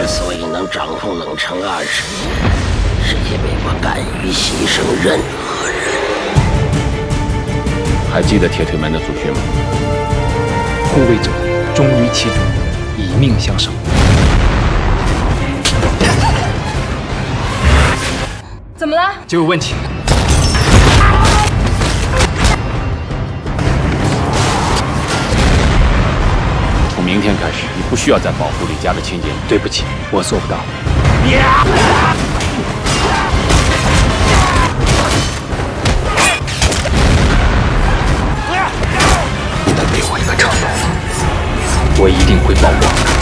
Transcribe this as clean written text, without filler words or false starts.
之所以能掌控冷城20年，是因为我敢于牺牲任何人。 还记得铁腿门的祖训吗？ 护卫者忠于其主，以命相守。 怎么了？ 就有问题。 从明天开始，你不需要再保护李家的亲近。 对不起，我做不到。你得给我一个承诺，我一定会保护好他。